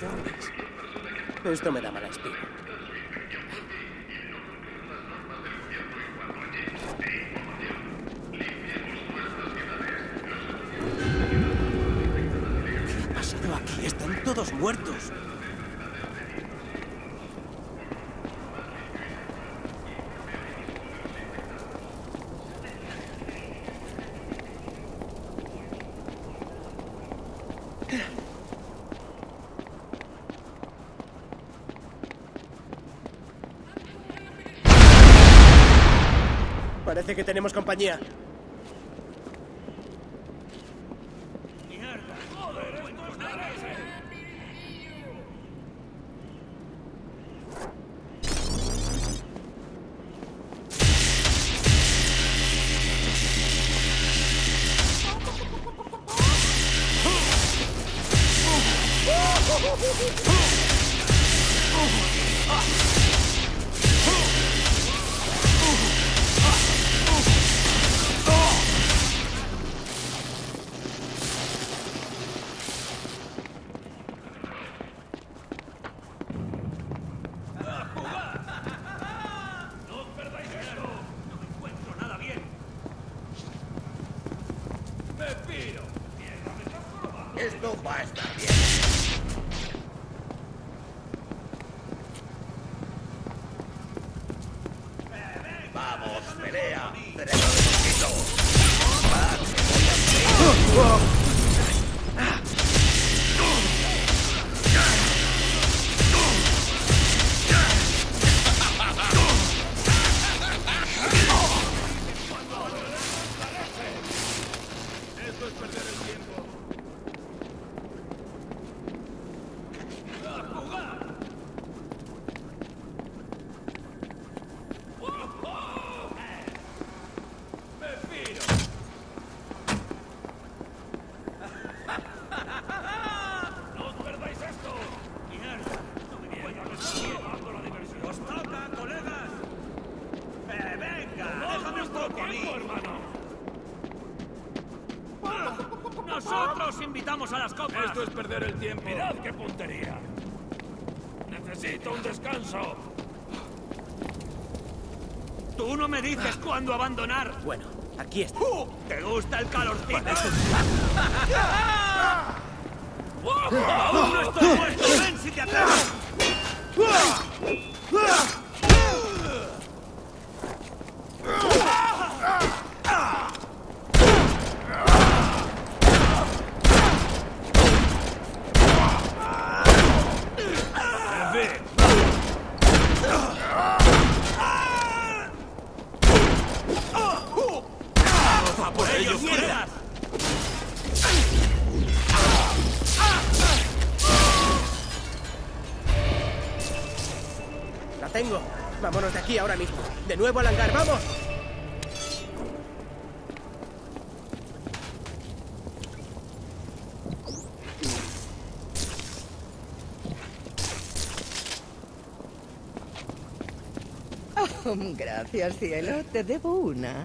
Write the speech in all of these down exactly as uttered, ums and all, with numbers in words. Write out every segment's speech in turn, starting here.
corazones. Esto me da mala espina. ¿Qué ha pasado aquí? Están todos muertos. Parece que tenemos compañía. Esto va a estar bien. Vamos, pelea. Cerebro de mosquito. Va, que voy a morir. Esto es perder el tiempo. Nosotros invitamos a las copas. Esto es perder el tiempo. Mirad qué puntería. Necesito un descanso. Tú no me dices cuándo abandonar. Bueno, aquí está. Uh, ¿Te gusta el calorcito? ¡Aún no estoy muerto! ¡Ven si te atreves! ¡A por ellos, mierdas! La tengo. Vámonos de aquí ahora mismo. De nuevo al hangar, ¡vamos! Oh, gracias, cielo. Te debo una.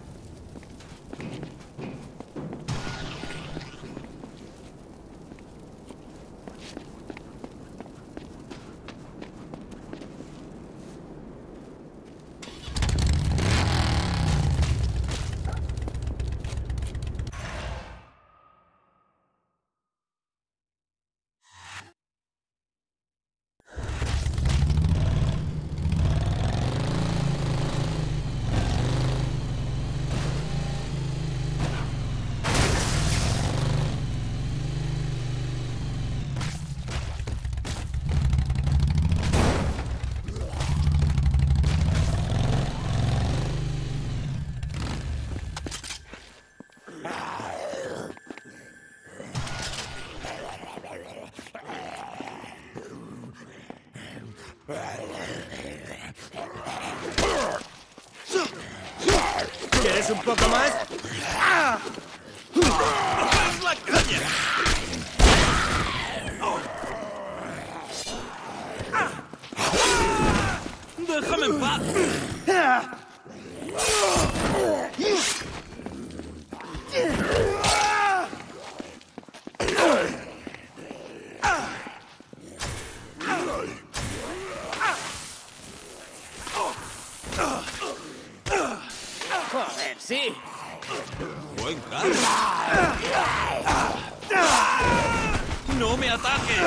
¿Quieres un poco más? ¡Ah! ¡Haz la caña! ¡Déjame en paz! Joder, sí. Buen carro. ¡No me ataques!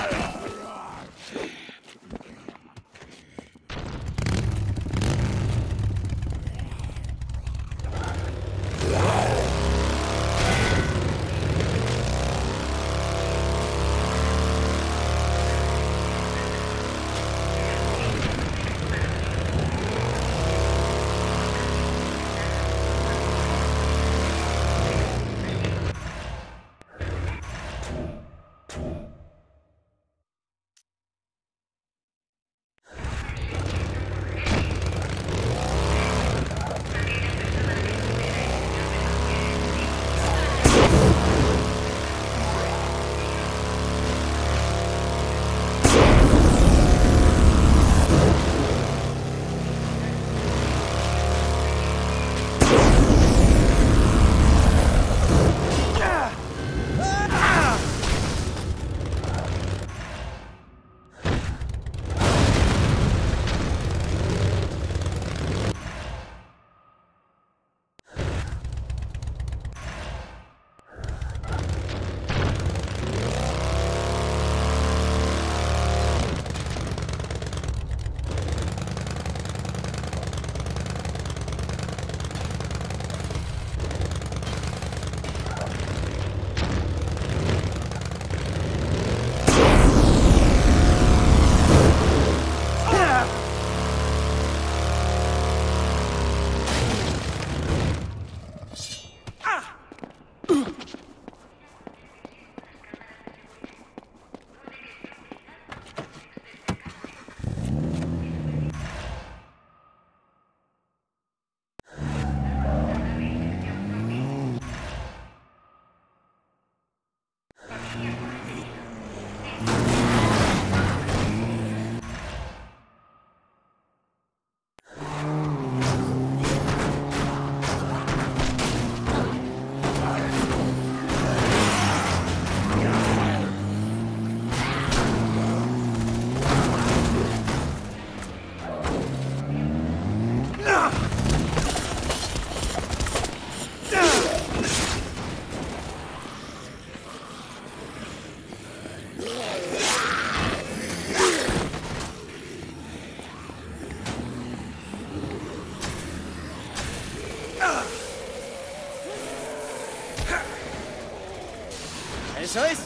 ¿Eso es?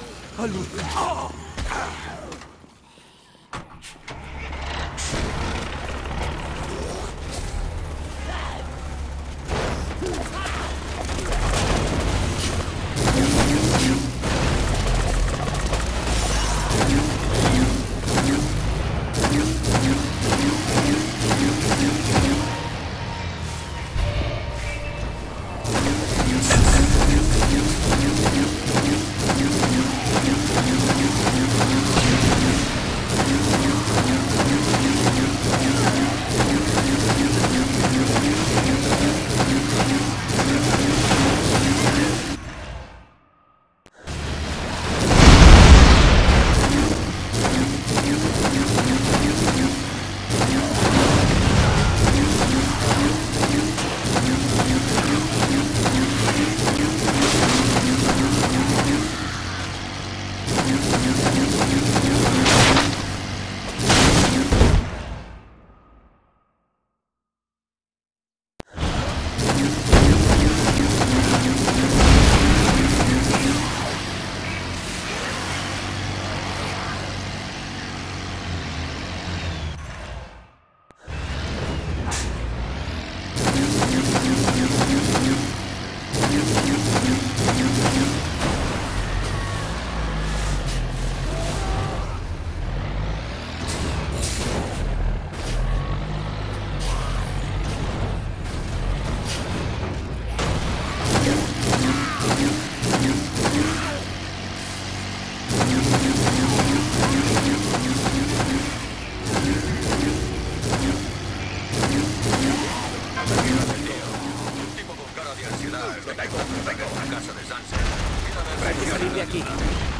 Hay que salir de aquí.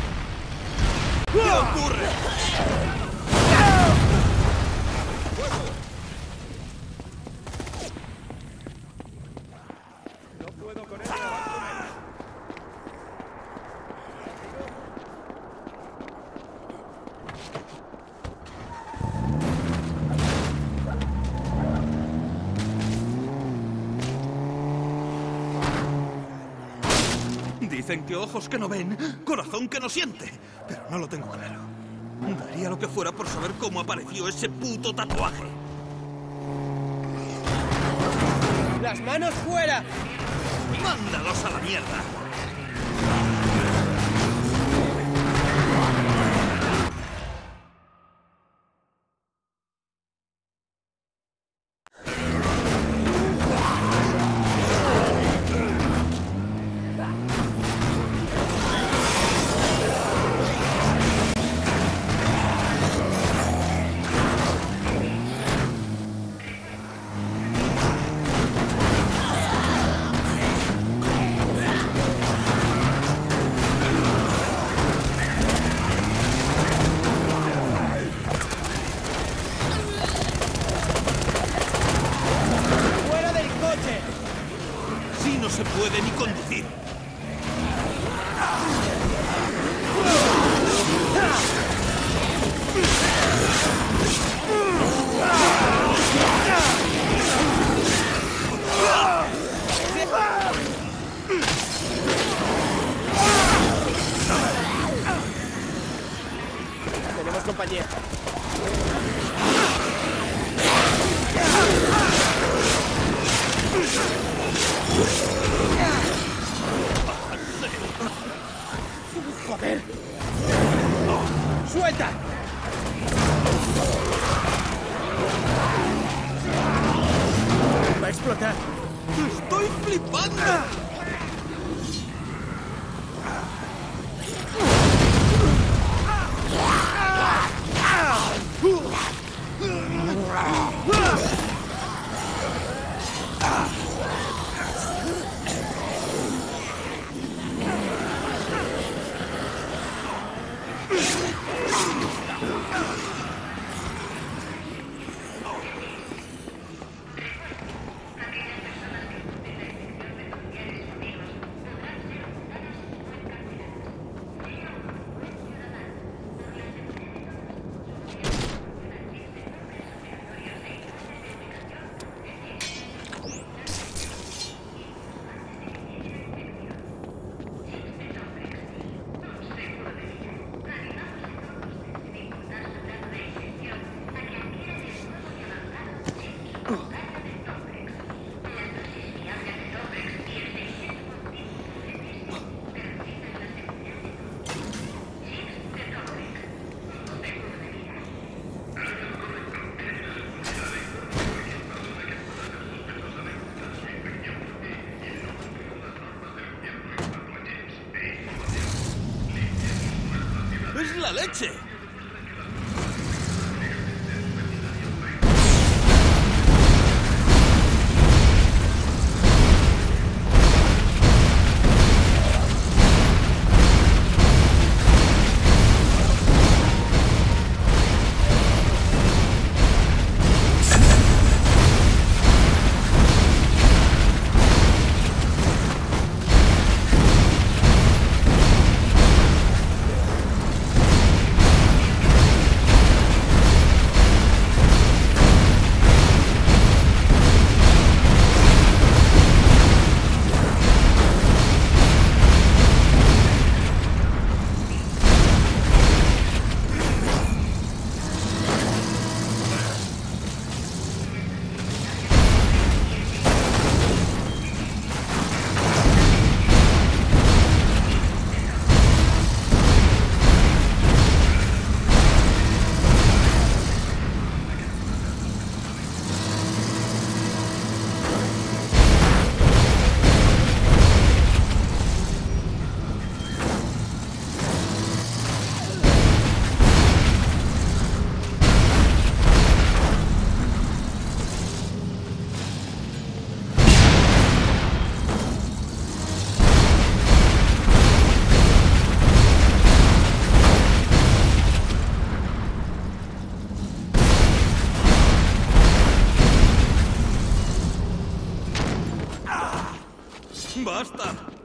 ¿Qué ocurre? Dicen que ojos que no ven, corazón que no siente. Pero no lo tengo claro. Daría lo que fuera por saber cómo apareció ese puto tatuaje. ¡Las manos fuera! ¡Mándalos a la mierda! ¡Fuera del coche! Si no se puede ni conducir. Tenemos compañía. ¡Joder! ¡Suelta! Va a explotar. ¡Estoy flipando! ¡Es la leche! ¡Basta!